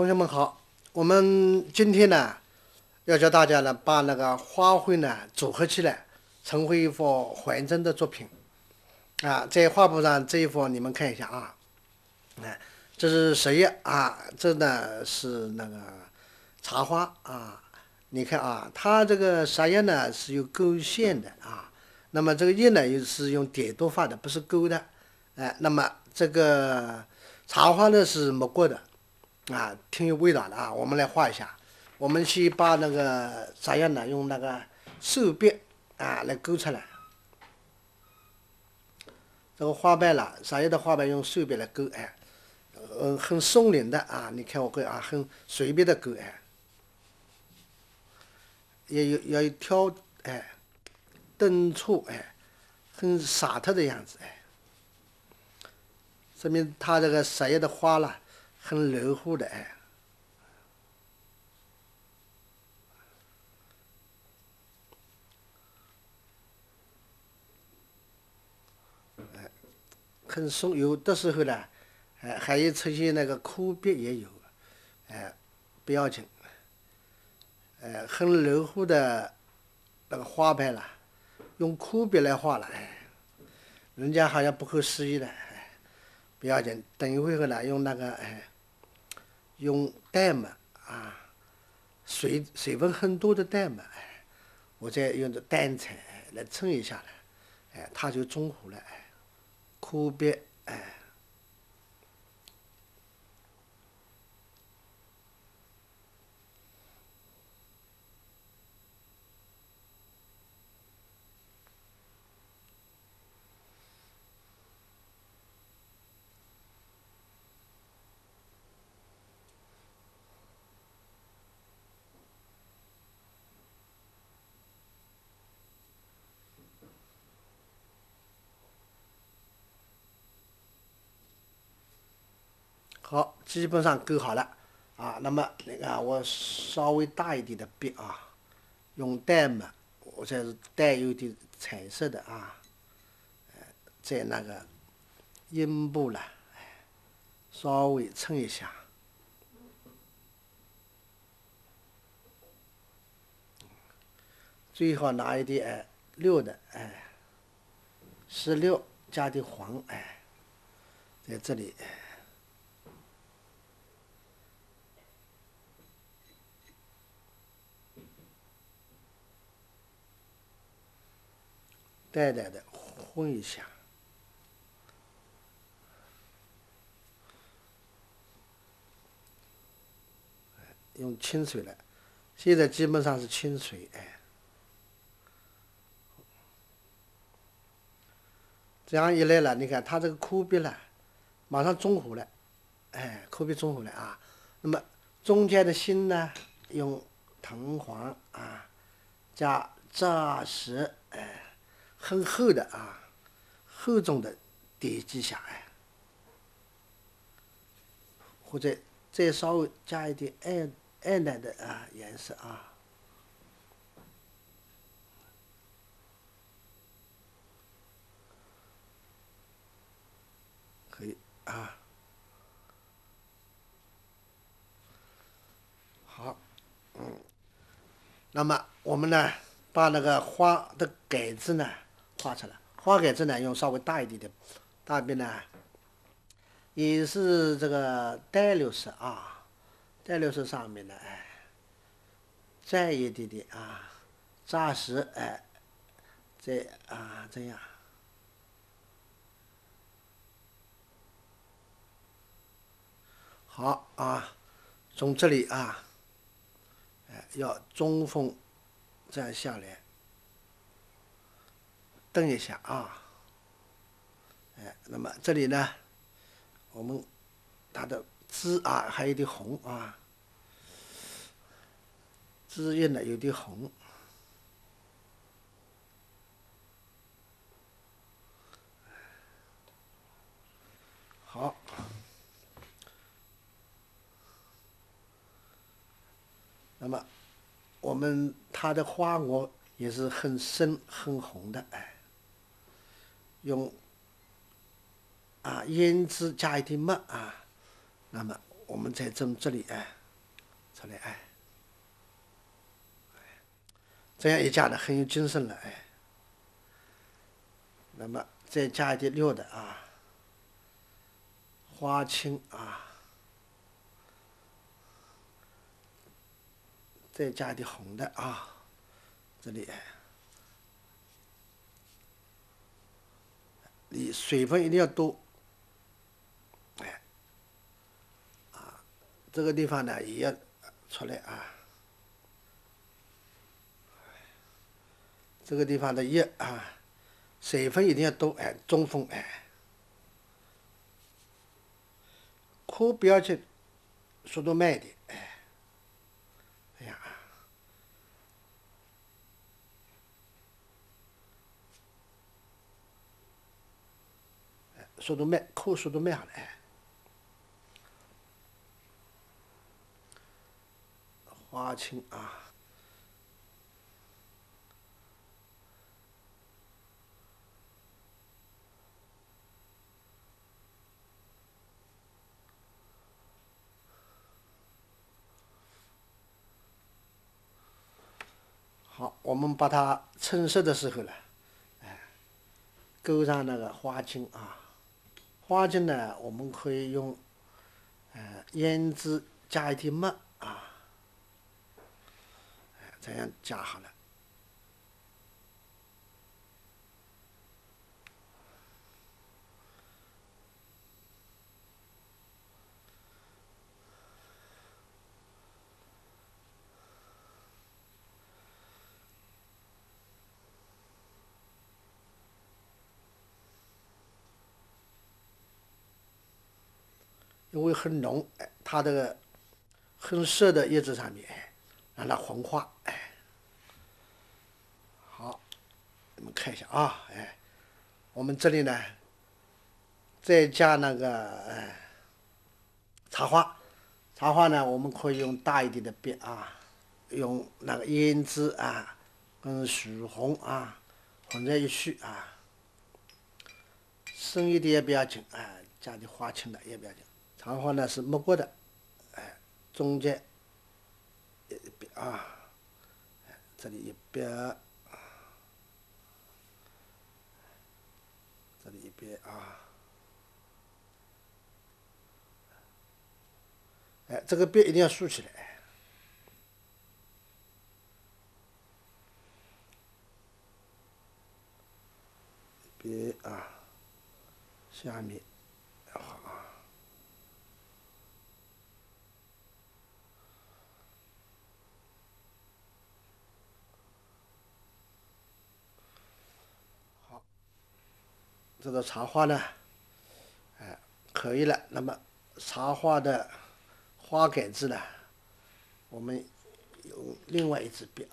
同学们好，我们今天呢要教大家呢把那个花卉呢组合起来，成为一幅完整的作品啊。在画布上这一幅你们看一下啊，这是谁呀啊？这呢是那个茶花啊。你看啊，它这个啥叶呢是有勾线的啊，那么这个叶呢又是用点读法的，不是勾的。那么这个茶花呢是没过的啊，挺有味道的啊。我们来画一下，我们先把那个啥叶呢用那个手笔啊来勾出来。这个花瓣了，啥叶的花瓣用手笔来勾，很松灵的啊。你看我会啊，很随便的勾，也要有挑，顿挫，很洒脱的样子，说明它这个啥叶的花了，很柔和的，很松。有的时候呢，还有出现那个枯笔也有，不要紧，很柔和的那个花瓣了，用枯笔来画了，人家好像不可思议的，不要紧。等一会儿呢，用那个用淡墨啊，水分很多的淡墨，我再用这淡彩来衬一下了，它就中和了，枯笔，好，基本上勾好了啊。那么那个我稍微大一点的笔啊，用淡墨，我这是带有点彩色的啊，在那个阴部了，稍微衬一下。最好拿一点绿的，石榴加点黄，在这里。淡淡的混一下，用清水了。现在基本上是清水，这样一来了，你看它这个枯笔了，马上中和了，枯笔中和了啊。那么中间的心呢，用藤黄啊加扎实，很厚的啊，厚重的点几下，或者再稍微加一点暗淡的啊颜色啊，可以啊。好，那么我们呢，把那个花的杆子呢画出来。花杆子呢用稍微大一点的大笔呢，也是这个淡绿色啊，淡绿色上面呢，再一点点啊，扎实，再啊这样。好啊，从这里啊，要中锋这样下来，蹬一下啊，那么这里呢，我们它的枝啊还有点红啊，枝叶呢有点红。好，那么我们它的花萼也是很深很红的，用胭脂加一点墨啊，那么我们再从这里出来这样一加呢很有精神了那么再加一点绿的花青再加一点红的这里你水分一定要多，这个地方呢也要出来这个地方的叶水分一定要多中锋哭不要去，速度慢一点这样速度慢，哭速度慢好了花青好，我们把它衬色的时候呢，勾上那个花茎花茎呢，我们可以用胭脂加一点墨这样加好了。因为很浓，它这个很涩的叶子上面，让它红化，好，你们看一下我们这里呢，再加那个茶花，茶花呢，我们可以用大一点的笔用那个胭脂跟曙红混在一起深一点也不要紧加点花青的也不要紧。茶花呢是没过的，中间一笔这里一笔，这里一笔这个笔一定要竖起来，笔下面好，这个茶花呢，可以了。那么茶花的花杆子呢，我们用另外一支笔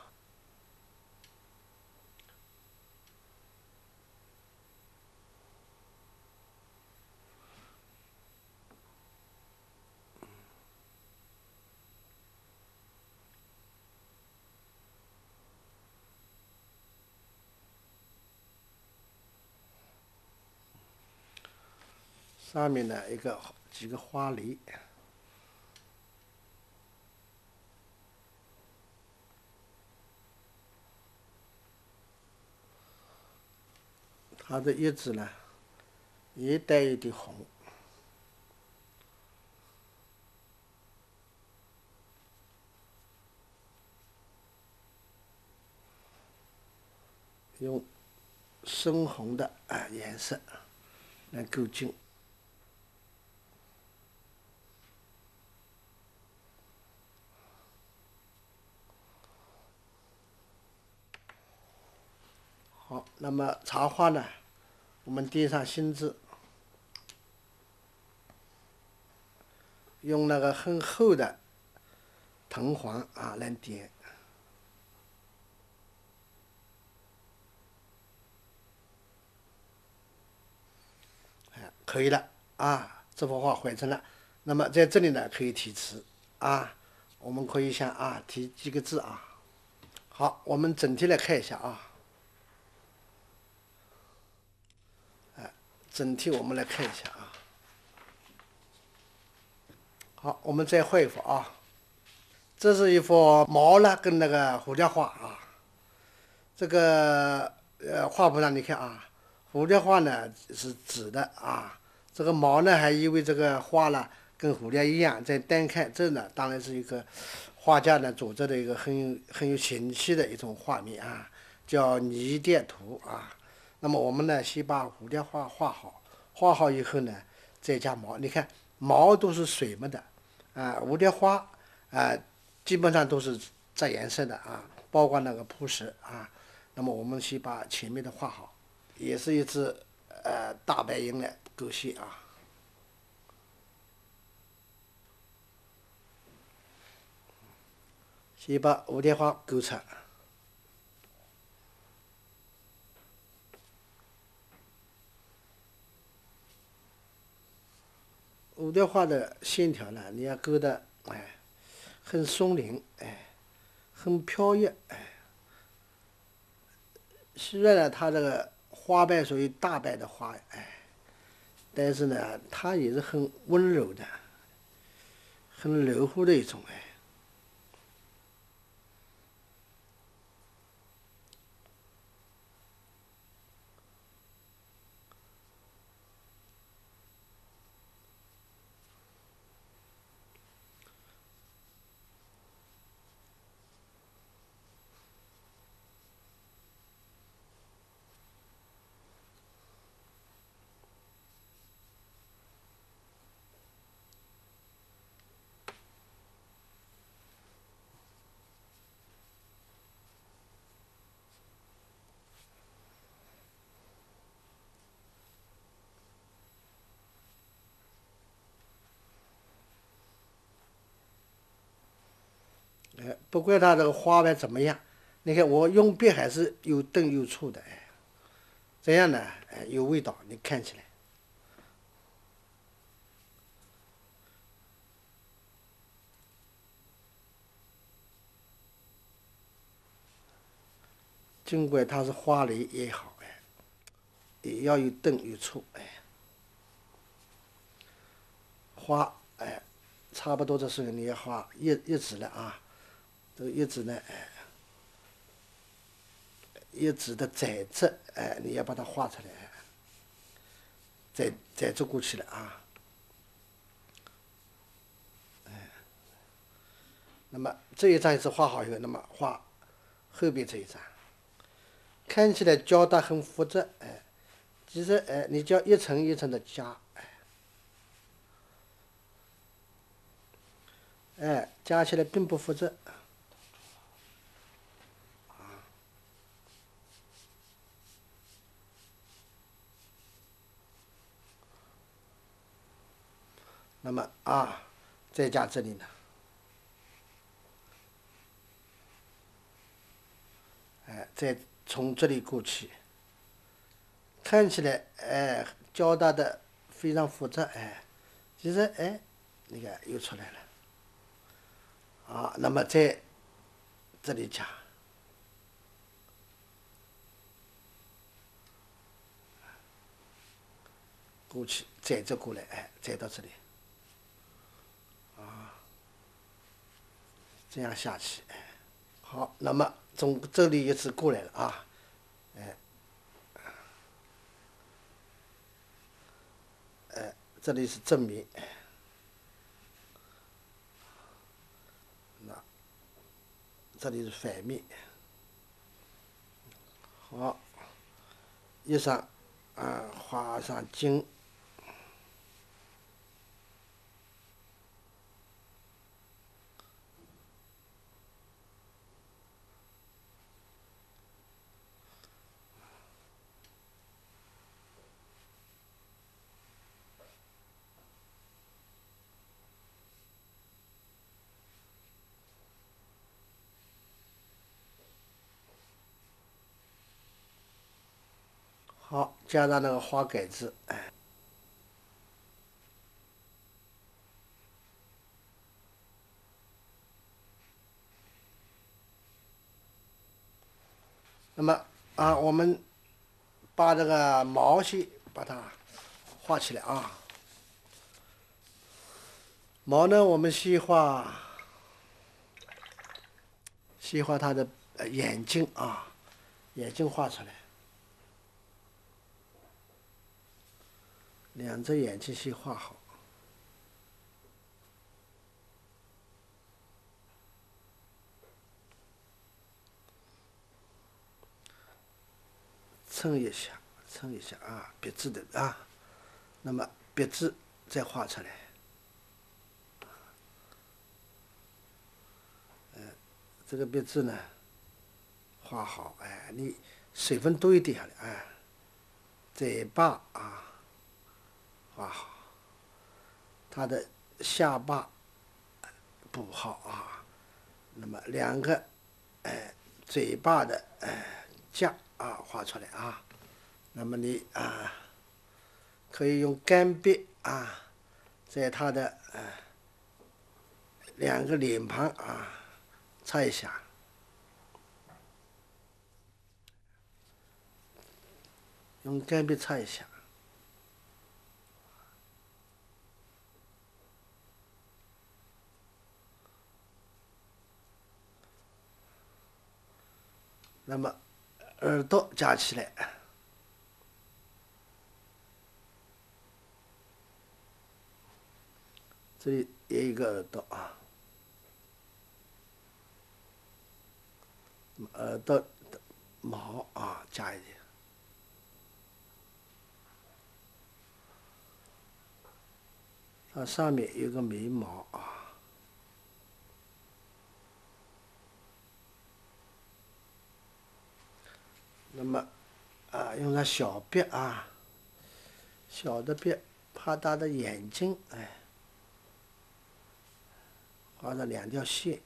上面呢几个花蕾，它的叶子呢也带一点红，用深红的颜色来勾茎。好，那么茶花呢，我们垫上新字，用那个很厚的藤黄来点。可以了这幅画完成了。那么在这里呢，可以题词我们可以想提几个字好，我们整体来看一下整体我们来看一下好。 好，我们再画一幅啊，这是一幅毛呢跟那个蝴蝶花啊。这个画布上你看啊，蝴蝶花呢是紫的啊，这个毛呢还以为这个花呢跟蝴蝶一样。再单看这呢，当然是一个画家呢组织的一个很有情趣的一种画面啊，叫泥蝶图啊。那么我们呢先把蝴蝶花画好，画好以后呢再加毛。你看毛都是水墨的啊，蝴蝶花啊基本上都是这颜色的啊，包括那个铺石啊。那么我们先把前面的画好，也是一只大白鹰的勾线啊。先把蝴蝶花勾出。蝴蝶花的线条呢，你要勾的很松灵很飘逸虽然呢，它这个花瓣属于大瓣的花但是呢，它也是很温柔的，很柔和的一种不管它这个花瓣怎么样，你看我用笔还是有钝有粗的这样呢有味道，你看起来。尽管它是花蕾也好也要有钝有粗花差不多的时候你要画叶子了啊，这个叶子呢叶子的载质你要把它画出来载质过去了啊。那么这一张也是画好以后，那么画后边这一张，看起来胶带很复杂其实你就要一层一层的加加起来并不复杂。那么再加这里呢再从这里过去，看起来交代的非常复杂其实你看又出来了那么在这里加过去，再这过来再到这里这样下去好，那么从这里一直过来了这里是正面那这里是反面好，一上画上经好，加上那个花盖子那么我们把这个毛线把它画起来毛呢，我们细化它的眼睛啊，眼睛画出来，两只眼睛先画好。撑一下，撑一下啊，鼻子的啊，那么鼻子再画出来，这个鼻子呢画好，哎，你水分多一点的，哎，嘴巴啊画好，它的下巴补好啊，那么两个嘴巴的架啊画出来啊，那么你啊可以用干笔啊，在它的两个脸庞啊擦一下，用干笔擦一下。那么耳朵夹起来，这里也有一个耳朵啊，那么耳朵的毛啊加一点，它上面有个眉毛啊，那么用上小笔啊，小的笔画它的眼睛，哎，画上两条线。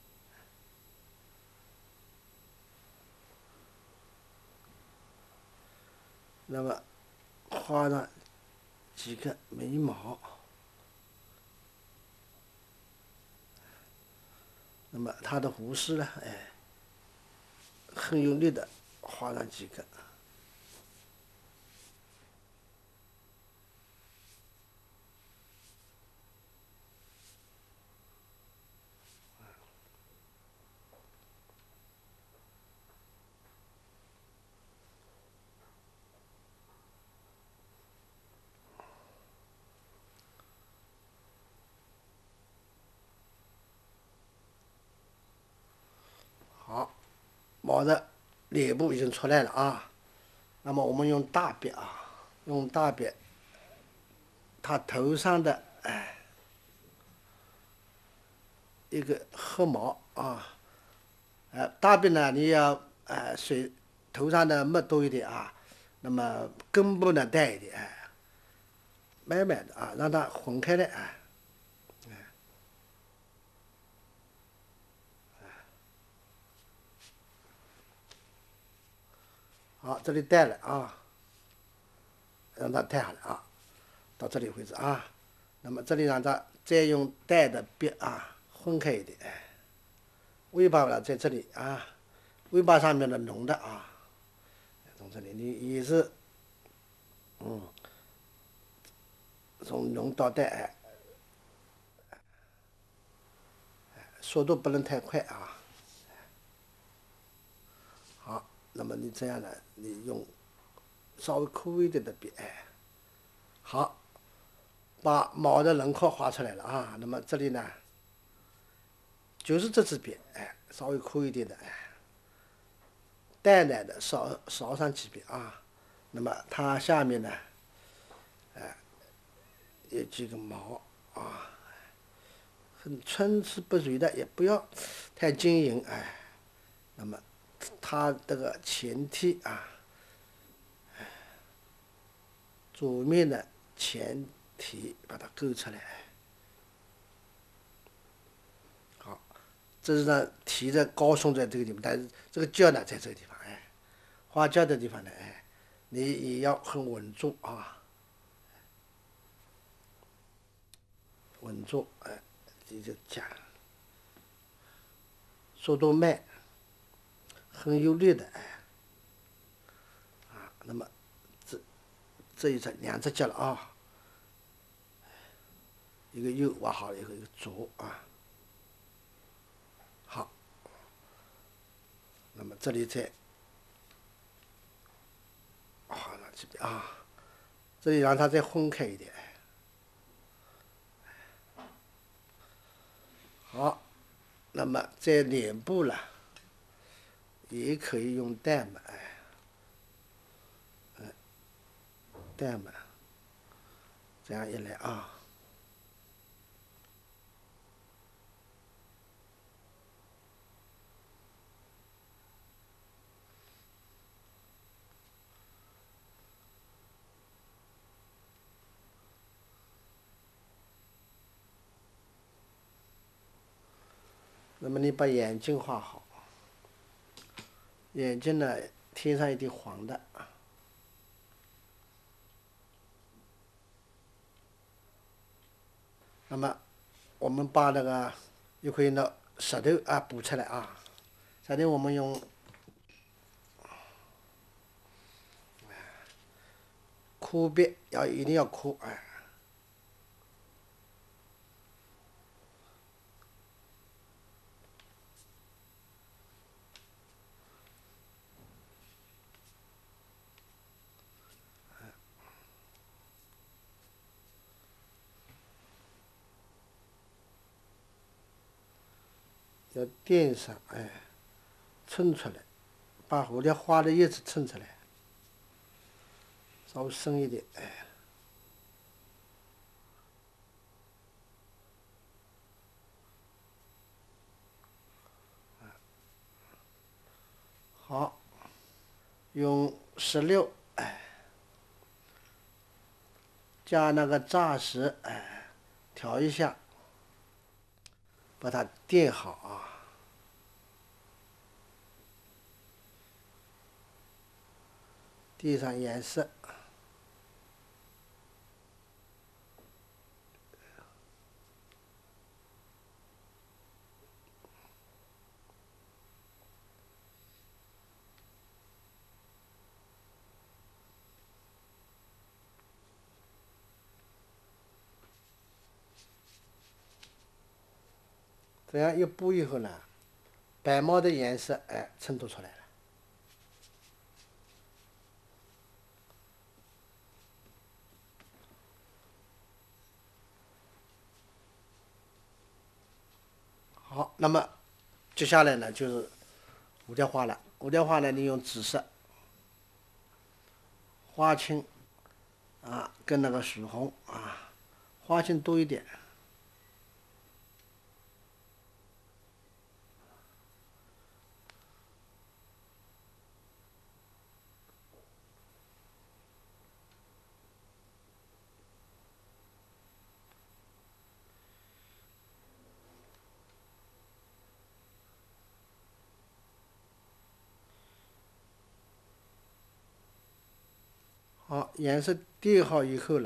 那么画上几个眉毛，那么它的胡须呢，哎，很用力的画上几个。好，毛的脸部已经出来了啊。那么我们用大笔啊，用大笔，它头上的一个黑毛啊，大笔呢你要头上的墨多一点啊，那么根部呢淡一点，慢慢的啊，让它混开来，好，这里淡了啊，让它淡下来啊，到这里为止啊。那么这里让它再用淡的笔啊混开一点，尾巴呢在这里啊，尾巴上面的浓的啊，从这里你也是，从浓到淡，速度不能太快啊。好，那么你这样呢，你用稍微粗一点的笔，好，把毛的轮廓画出来了啊。那么这里呢，就是这支笔，稍微粗一点的，淡淡的扫上几笔啊。那么它下面呢，有几个毛啊，很参差不齐的，也不要太晶莹，那么它这个前提啊，左面的前提把它勾出来。好，这是呢提的高耸在这个地方，但是这个角呢在这个地方，画角的地方呢，你也要很稳重啊，稳重，这就讲，速度慢，很有力的，那么这一两只脚了啊， 一个右画好了以后，一个左啊。好，那么这里再好了这边啊，这里让它再分开一点。好，那么在脸部了，也可以用淡墨，淡墨，这样一来啊。那么你把眼睛画好，眼睛呢贴上一点黄的。那么我们把那个一块的舌头啊补出来啊，舌头我们用抠笔，一定要抠哎。要垫上哎，撑出来，把后头画的叶子撑出来，稍微深一点哎。好，用16加那个炸石调一下，把它垫好啊。垫上颜色，这样一补以后呢，白毛的颜色衬托出来了。好，那么接下来呢就是蝴蝶花了。蝴蝶花呢，你用紫色、花青啊，跟那个水红啊，花青多一点。好，颜色垫好以后呢，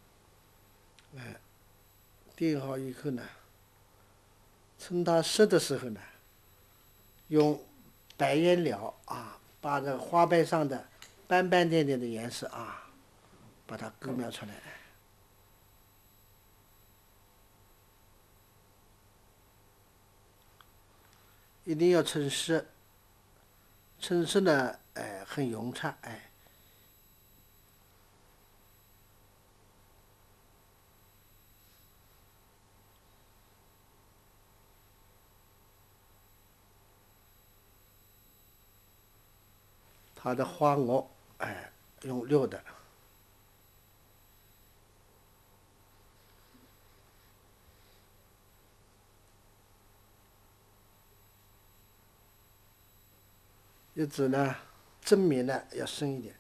垫好以后呢，趁它湿的时候呢，用白颜料啊，把这个花瓣上的斑斑点点的颜色啊，把它勾描出来。一定要趁湿，趁湿呢，很匀称，它的花萼，用溜的。叶子呢，正面呢要深一点，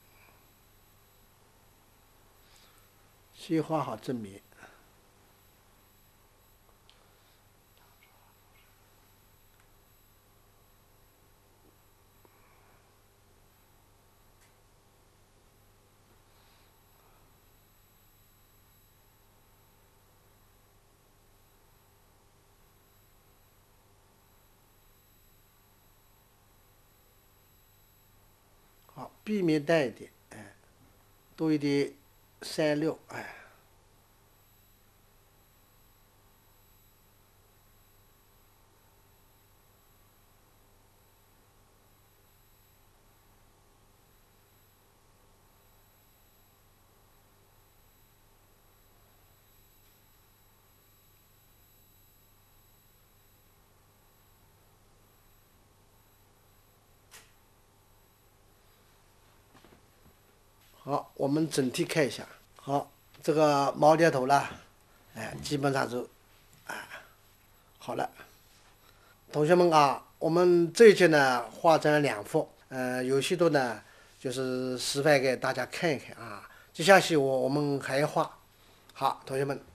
先画好正面。好，笔面淡一点，多一点36， 好，我们整体看一下。好，这个毛蝶头了，基本上就，好了。同学们啊，我们这一节呢画成了2幅，有许多呢就是示范给大家看一看啊。接下去我们还要画。好，同学们。